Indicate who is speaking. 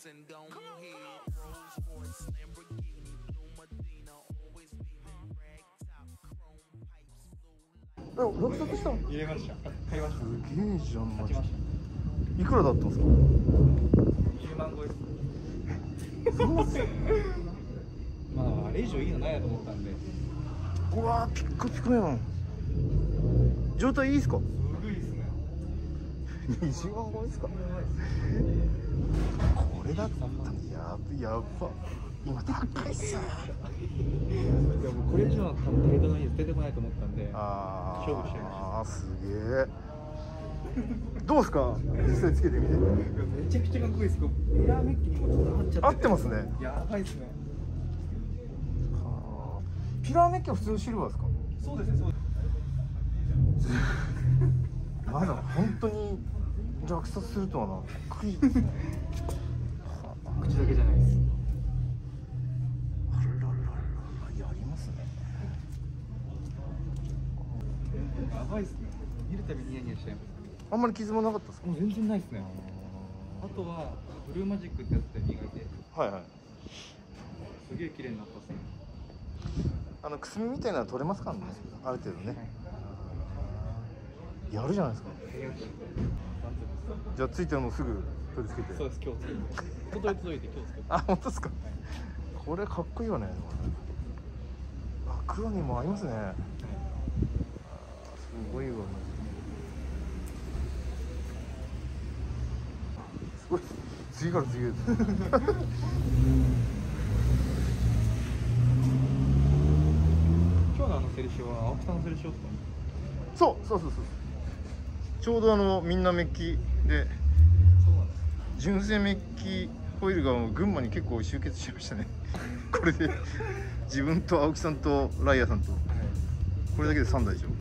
Speaker 1: 落札したの？
Speaker 2: 入れました。買いました。
Speaker 1: すげえじゃん、マジ。
Speaker 2: 勝ちました。
Speaker 1: いくらだったんですか
Speaker 2: 20万超えです。
Speaker 1: そうっすよ。
Speaker 2: まああれ以上いいのないやと思ったんで。
Speaker 1: うわー、ピッカピカやん。状態いいっすか？
Speaker 2: すごいですね。
Speaker 1: 20万超えですか？これだったらやば。今高いっすよ。
Speaker 2: いやもうこれ以上の多分程度のいいやつ出てこないと思ったんで。勝負しちゃいました。
Speaker 1: ああ、すげえ。どうっすか？実際つけてみて。
Speaker 2: いやめちゃくちゃかっこいいです。ミラーメッキにもちょっと合っちゃってて。
Speaker 1: 合ってますね。
Speaker 2: やばいですね。
Speaker 1: ピラーメッキは普通のシルバーですか？
Speaker 2: そうですね、そうです。
Speaker 1: まだ本当に落札するとはな、びっくりですね。
Speaker 2: 口だけじゃないです。
Speaker 1: あらららら、やりますね。
Speaker 2: やばいですね。見るたびニヤニヤしちゃいます。
Speaker 1: あんまり傷もなかったですか？
Speaker 2: もう全然ないですね。あとはブルーマジックってやつで磨いて、
Speaker 1: はいはい。
Speaker 2: すげえ綺麗になったっすね。
Speaker 1: くすみみたいなの取れますからね、ある程度ね。やるじゃないですか。じゃあついてるのすぐ取り付けて。
Speaker 2: そうです、今日つけて。届いて今日つけて。
Speaker 1: あ、本当ですか。これかっこいいよね。あ、黒にも合いますね。すごいわ。すごい。次から次へ。
Speaker 2: 今日のセルシオは青木さんのセルシオですか？
Speaker 1: そう。ちょうどみんなメッキで。
Speaker 2: そうなんです。
Speaker 1: 純正メッキホイールが群馬に結構集結しちゃいましたね。これで自分と青木さんとライアさんとこれだけで3台でしょ。